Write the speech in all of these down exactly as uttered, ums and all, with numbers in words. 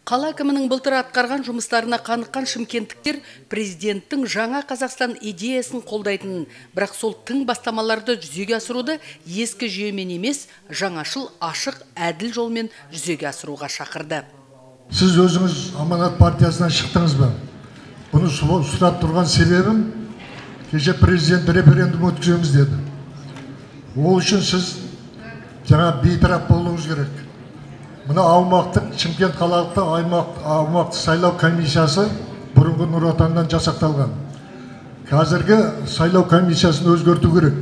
Қала әкімінің былтыр атқарған жұмыстарына қаныққан шымкенттіктер президенттің жаңа Қазақстан идеясын қолдайтынын, бірақ сол тың бастамаларды жүзеге асыруды ескі жүйемен емес, жаңашыл, ашық, әділ жолмен жүзеге асыруға шақырды. Сіз өзіңіз Аманат партиясынан шықтыңыз ба? Бұны сұрап тұрған себебім, кеше президент референдум өткіземіз деді. Ол үшін сіз жаңа бейтарап болуыңыз керек. Мына аумақтық Шымкент қалалықты аумақтық сайлау комиссиясы бұрынғы Нұр Отаннан жасақталған. Қазіргі сайлау комиссиясын өзгерту керек.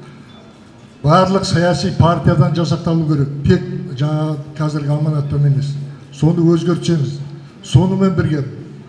Барлық саяси партиядан жасақталу керек. Тек жаңа қазіргі Аманаттан емес. Соны өзгертсеңіз, сонымен бірге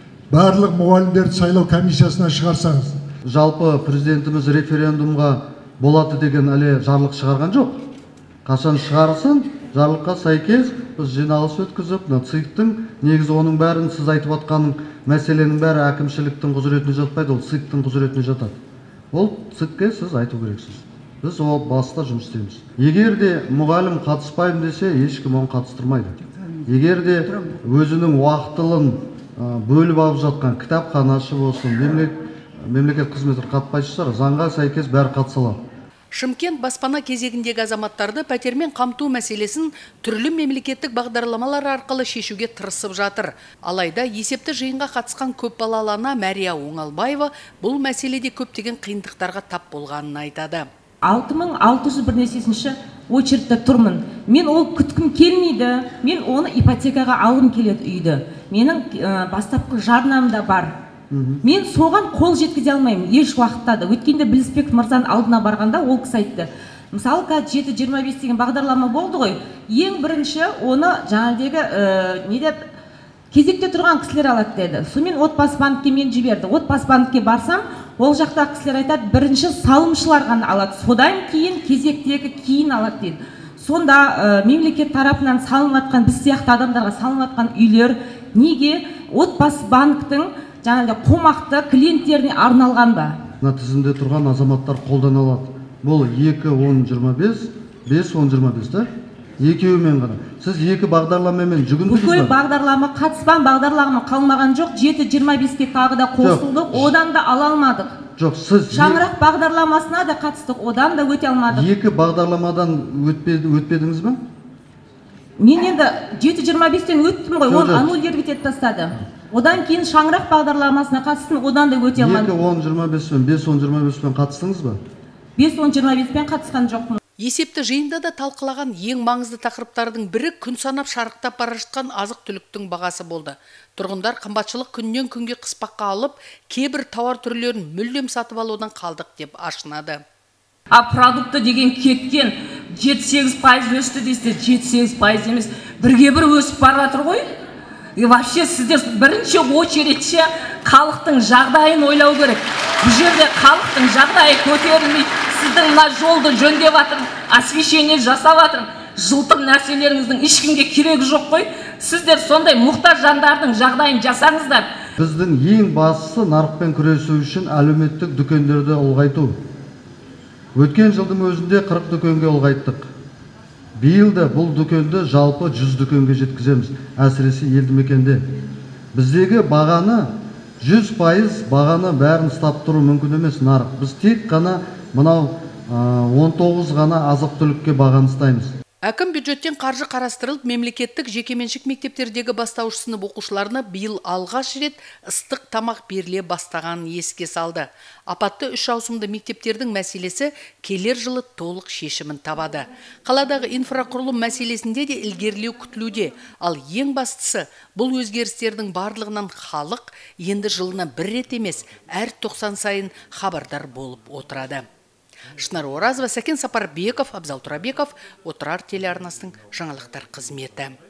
барлық мұғалімдерді сайлау комиссиясынан шығарсаңыз. Жалпы президентіміз референдумға болады деген әлі жарлық шығарған жоқ. Қашан шығарсын, жарлыққа сәйкес біз жиналыс өткізіп, ЦИКтің негізі оның бәрін сіз айтып отқан мәселенің бәрі әкімшіліктің құзыретіне жатпайды, ол ЦИКтің құзыретіне жатады. Ол ЦИКке сіз айту керексіз. Біз ол баста жұмыс істейміз. Егер де мұғалім қатыспаймын десе, ешкім оны қатыстырмайды. Егер де өзінің уақытылын бөліп алып жатқан кітапханашы болсын, мемлекет қызметі қатыспайшылар, заңға сәйкес бәрі қатыса алады. Шымкент баспана кезегіндегі азаматтарды пәтермен қамту мәселесін түрлі мемлекеттік бағдарламалар арқылы шешуге тырысып жатыр. Алайда есепті жиынға қатысқан көпбалалы ана Мәрия Оңалбаева бұл мәселеде көптеген қиындықтарға тап болғанын айтады. алты мың алты жүз бір несесінші очередьте тұрмын. Мен ол күткім келмейді. Мен оны ипотекаға алғым келеді үйді. Менің бастапқы жарнам да бар. Мен соған қол жеткізе алмаймын еш уақытта да. Өткенде Білісбек мырзаның алдына барғанда ол кісі айтты. Мысалы, жеті жиырма бес деген бағдарлама болды ғой. Ең бірінші оны жаңағыдегі не деп кезекте тұрған кісілер алады деді. Сонымен отбасы банкке мен жіберді. Отбасы банкке барсам, ол жақта кісілер айтады, бірінші салымшылар ғана алады. Содан кейін кезектегі кейін алады дейді. Сонда мемлекет тарапынан салынып жатқан, біз сияқты адамдарға салынып жатқан үйлер неге отбасы банктың жаңағы қомақты клиенттеріне арналған ба? Мына тізімде тұрған азаматтар қолдана алады. Бұл екі он жиырма бес, бес он жиырма бес та? Екеуімен ғана. Сіз екі бағдарламамен жүгіндіңіз ба? Бүкіл бағдарлама қатыспан бағдарлама қалмаған жоқ. жеті жиырма беске тағы да қосылдық, одан да ала алмадық. Жоқ, сіз Шаңырақ бағдарламасына да қатыстық, одан да өте алмадық. Екі бағдарламадан өтпедіңіз ба? Мен енді жеті жиырма бестен өттім ғой, оны аннулировать етіп тастады. Одан кейін шаңырақ бағдарламасына қатыстым, одан да өте алмадым. екі он жиырма бес пен бес он жиырма бес пен қатыстыңыз ба? бес он жиырма бес пен қатысқан жоқпын. Есепті жиында да талқылаған ең маңызды тақырыптардың бірі күн санап шарықтап бара жатқан азық-түліктің бағасы болды. Тұрғындар қымбатшылық күннен күнге қыспаққа алып, кейбір тауар түрлерін мүлдем сатып алудан қалдық деп ашынады. А продукты деген кеткен жеті сегіз пайыз өсті дейсіздер, жеті сегіз пайыз емес, бірге бір өсіп бара жатыр ғой. И вообще сіздер бірінші очередше халықтың жағдайын ойлау керек. Бұл жерде халықтың жағдайы көтерілмейді. Сіздің мына жолды жөндеп жатыр, освещение жасап жатыр. Жылтыр нәрселеріңіздің ешкімге керегі жоқ қой. Сіздер сондай мұқтаж жандардың жағдайын жасаңыздар. Біздің ең бастысы нарықпен күресу үшін әлеуметтік дүкендерді ұлғайту. Өткен жылдың өзінде қырық дүкенге ұлғайттық. Биыл да бұл дүкенді жалпы жүз дүкенге жеткіземіз, әсіресе елді мекенде. Біздегі бағаны жүз пайыз бағаны бәрін ұстап тұру мүмкін емес нарық. Біз тек қана мынау он тоғыз ғана азық-түлікке бағаны ұстаймыз. Әкім бюджеттен қаржы қарастырылып, мемлекеттік жекеменшік мектептердегі бастауыш сынып оқушыларына биыл алғаш рет ыстық тамақ беріле бастағанын еске салды. Апатты үш ауысымды мектептердің мәселесі келер жылы толық шешімін табады. Қаладағы инфрақұрылым мәселесінде де ілгерілеу күтілуде. Ал ең бастысы, бұл өзгерістердің барлығынан халық енді жылына бір рет емес, әр тоқсан сайын хабардар болып отырады. Шынар Оразова, Сәкен Сапарбеков, Абзал Тұрабеков, Отырар телеарнасының жаңалықтар қызметі.